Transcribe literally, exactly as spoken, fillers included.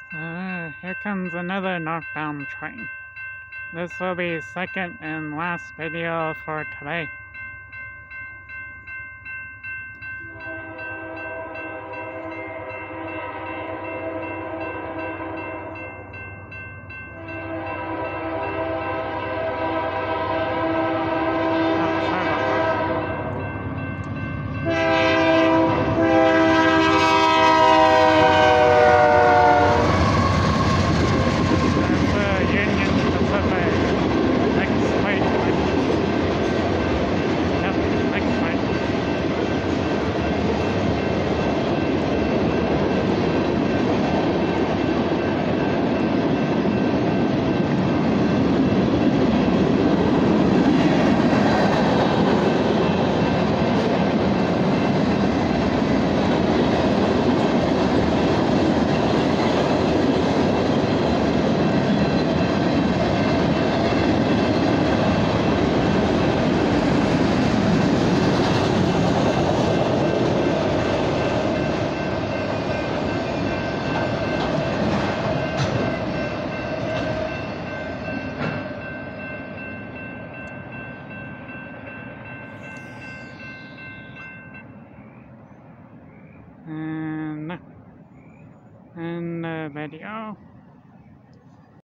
Uh, here comes another knockdown train. This will be second and last video for today. Oh, sorry about that. That's uh, Union Pacific. Next fight. Yep, next fight. And in the video.